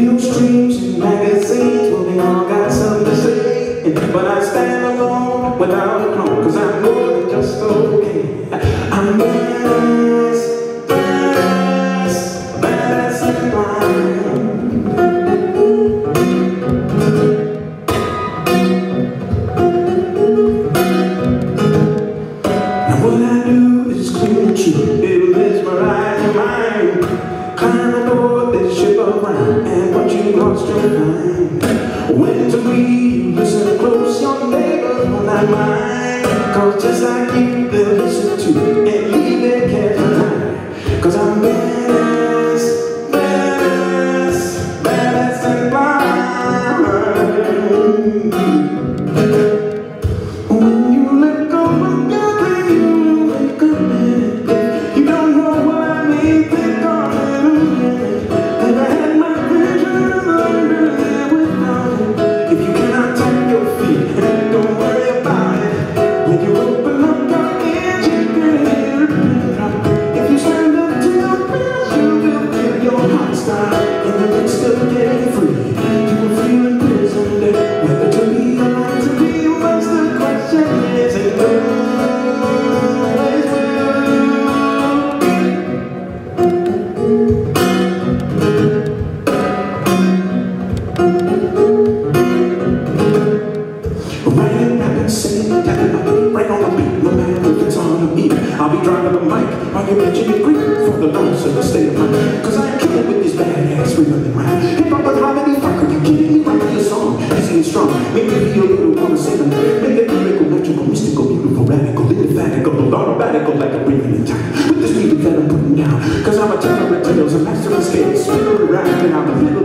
Radio streams and magazines, well, they all got something to say. But I stand alone without a clone, 'cause I'm more than just okay. I'm badass, badass, badass and blind. Now what I do is clean and true. It'll mesmerize your mind. Climb aboard this ship around, and what you lost you'll find. When to read, listen close, your neighbors will not mind. 'Cause just like you, they'll listen to and leave their cares behind. 'Cause I'm badass, badass, badass and blind. When you let go of everything, you wake up and you don't know what I mean, think on it again. And I had my vision under there without it. If you cannot tap your feet, don't worry about it. When you open up your ears, you can hear it drop. If you stand up to your fears, you will feel your heart stop. In the midst of getting free, you will feel imprisoned. Whether to be or not to be, what's the question is, it always will be. Writing, rapping, singing, tapping my feet right on the beat, no matter if it's on or me. I'll be driving the mic while you're itching and grief for the loss of the state of mind. 'Cause I ain't kidding with this badass rhythm and rhyme. Hip-hop with harmony, fuck, are you kidding me? Write me a song, easy and strong. Make me feel a little wanna sing them. Make it lyrical, electrical, mystical, beautiful, radical, indefatigable, automatical, like a breathing in time. With this music that I'm putting down, 'cause I'm a teller of tales, a master of scales, spinner around, and I'm a little